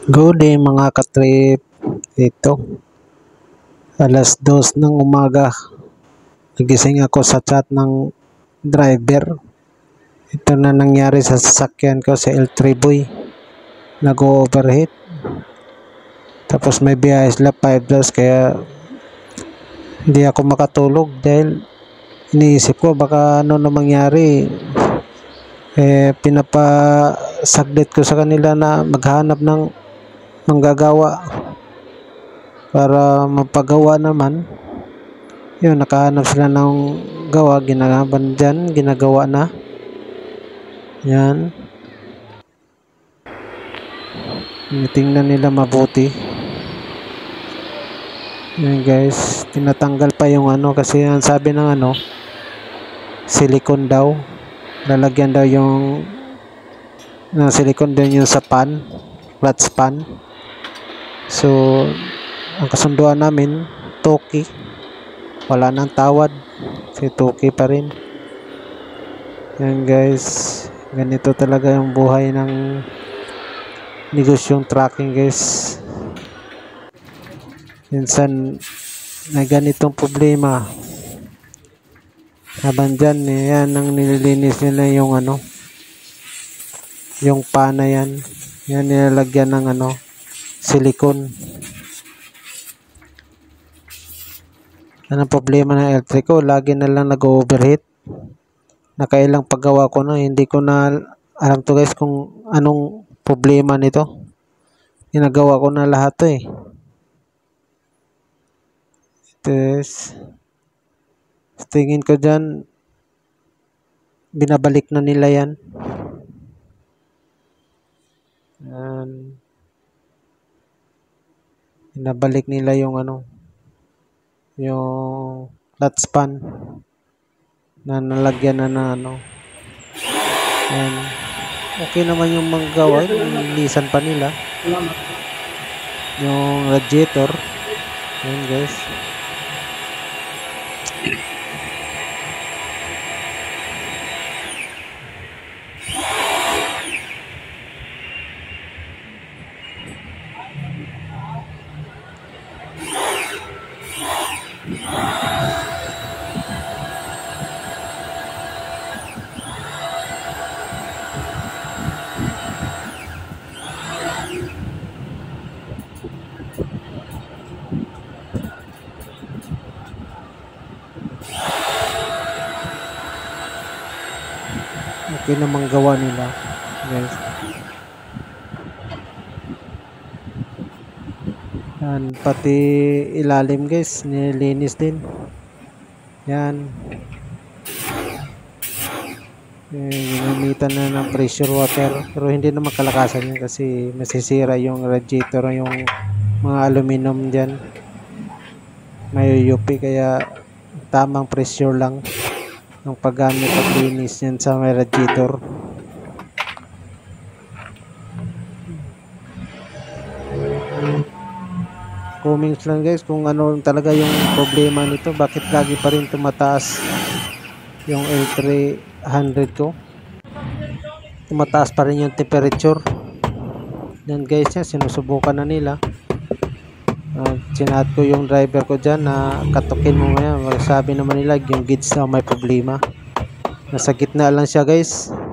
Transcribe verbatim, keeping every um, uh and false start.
Good day mga katrip. Ito, alas dos ng umaga. Nagising ako sa chat ng driver. Ito na nangyari sa sasakyan ko sa El Triboy. Nag-overheat. Tapos may biyahe sila five days kaya hindi ako makatulog dahil iniisip ko baka ano na mangyari. Eh, pinapasaglit ko sa kanila na maghanap ng manggagawa para mapagawa naman. Yun, nakahanap sila ng gawa, ginagaban dyan, ginagawa na yan. Tingnan nila mabuti yan guys, tinatanggal pa yung ano kasi ang sabi ng ano silicone daw, lalagyan daw yung na silicone din yung sa pan, flat span. So ang kasunduan namin Toki, wala nang tawad, si Toki pa rin. Yan guys, ganito talaga yung buhay ng negosyong trucking guys. Minsan may ganitong problema. Habang dyan, yan ang nililinis nila yung ano, yung pana yan. Yan nilalagyan ng ano, silicone. Yan ang problema ng elektriko, lagi na lang nag-overheat. Nakailang paggawa ko na, hindi ko na alam to guys kung anong problema nito. Ginagawa ko na lahat to eh. Tapos, tingin ko dyan, binabalik na nila yan. Yan. Binabalik nila yung ano, yung flat span na nalagyan na na ano. Yan. Okay naman yung manggawa, nilisan pa nila. Yung radiator. Yan guys. Okay namang gawa nila guys. Yan, pati ilalim guys nilinis din yan. Eh, ginamitan na ng pressure water pero hindi naman kalakasan yun kasi masisira yung radiator, yung mga aluminum dyan, may U P, kaya tamang pressure lang ng paggamit at linis yan sa may radiator. Comments lang guys kung ano talaga yung problema nito, bakit lagi pa rin tumataas yung L three hundred ko, tumataas pa rin yung temperature. Yan guys, yan sinusubukan na nila. Uh, sinat ko yung driver ko dyan na katukin mo ngayon. Sabi naman nila yung gauge na may problema, nasa gitna lang siya guys.